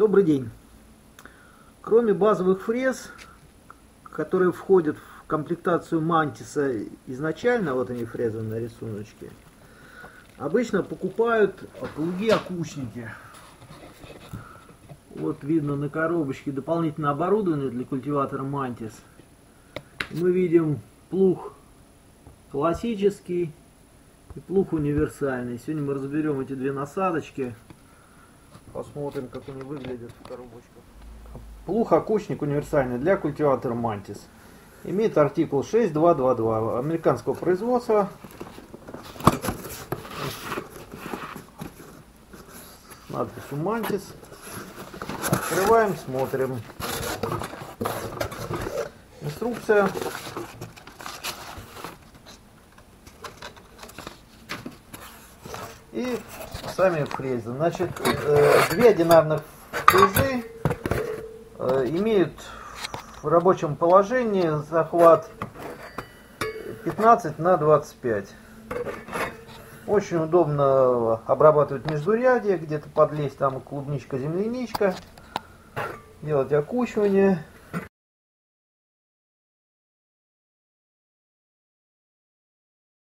Добрый день. Кроме базовых фрез, которые входят в комплектацию мантиса изначально, вот они фрезы на рисуночке, обычно покупают плуги-окучники. Вот видно на коробочке дополнительное оборудование для культиватора мантис. Мы видим плуг классический и плуг универсальный. Сегодня мы разберем эти две насадочки. Посмотрим, как они выглядят в коробочках. Плуг-окучник универсальный для культиватора мантис. Имеет артикул 6222 американского производства. С надписью мантис. Открываем, смотрим. Инструкция. И сами фрезы. Значит, две одинарных фрезы имеют в рабочем положении захват 15 на 25. Очень удобно обрабатывать междурядье, где-то подлезть там клубничка, земляничка, делать окучивание.